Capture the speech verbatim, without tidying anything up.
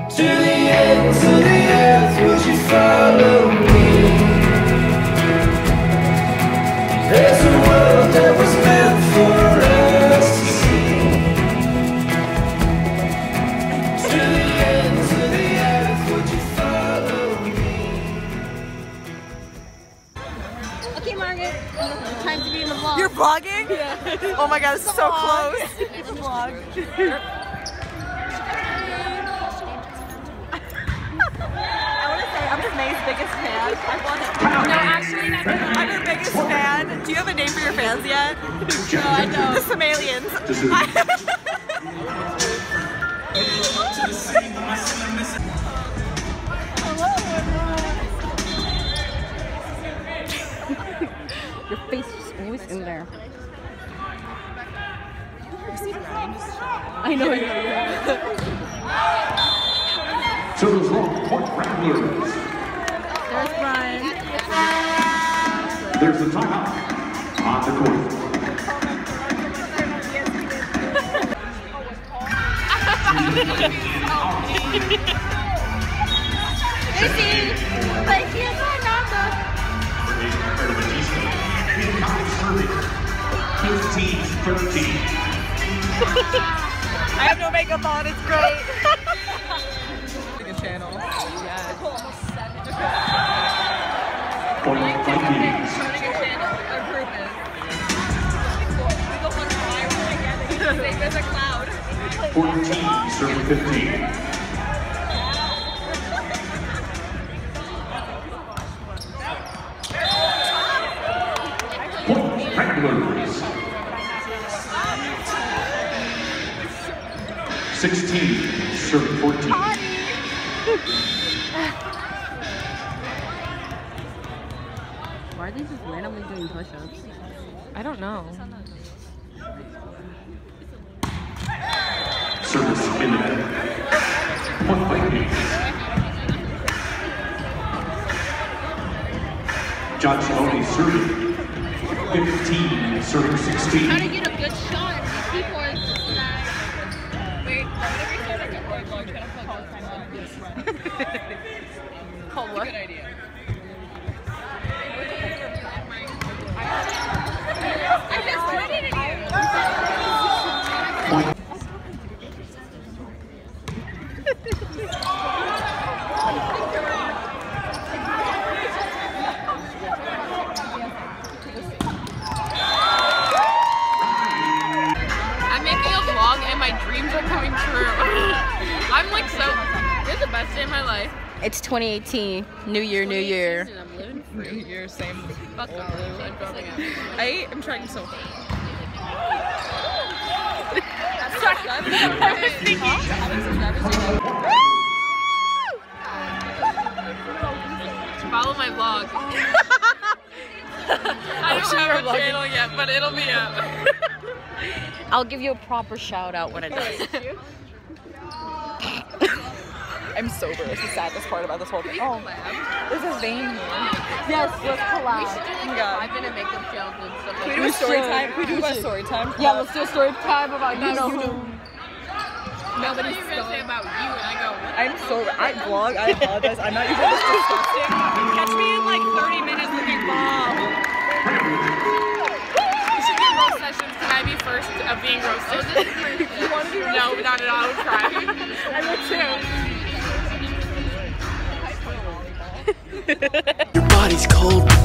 To the ends of the earth, would you follow me? There's a world that was meant for us to see. To the ends of the earth, would you follow me? Okay, Margaret, time to be in the vlog. You're vlogging? Yeah. Oh my god, it's so close. It's a vlog. I'm just May's biggest fan. I want it. No, actually, I'm her biggest fan. Do you have a name for your fans yet? No, I don't. The Somalians. Your face is always in there. I know, I know, yeah. Circles long, point Ramblers. There's Brian. There's the timeout on the court. Izzy, like here's our number. fifteen thirteen. I have no makeup on, it's great. Channel. Yeah. Point Vikings. fourteen, serving fifteen. Point Ramblers. sixteen, serving fourteen. Why are they just randomly doing push-ups? I don't know. Service in the net. Point Vikings. John Maloney serving. fifteen, serving sixteen. Trying to get a good shot. These people are just like... Wait, whenever you start like a board vlog, try to put all time on this one. Called what? Good idea. I just pointed at you. Point. I'm making a vlog and my dreams are coming true. I'm like so, it's the best day of my life. It's twenty eighteen. New year, new year. I'm living free. New Year, same. Fuck off. I'm dropping out. I am trying so hard. Follow my vlog. I don't have a channel yet, but it'll be up. I'll give you a proper shout out when it does. I'm sober. It's the saddest part about this whole thing. Oh, there's a vein here. Yes, let's collab. Yeah. Five minute makeup challenge and stuff Can we like do a We story should. time? Can we do We a should. story time? Yeah, let's do a story time about you know who. No, but you're gonna say about you, and I go, I'm sober. I vlog. I apologize. I'm not usually this disgusting. Catch me in like thirty minutes looking bomb. we should do roast sessions. Can I be first of being roasted? You want to be roasted? No, not at all. I would cry. I would too. Your body's cold.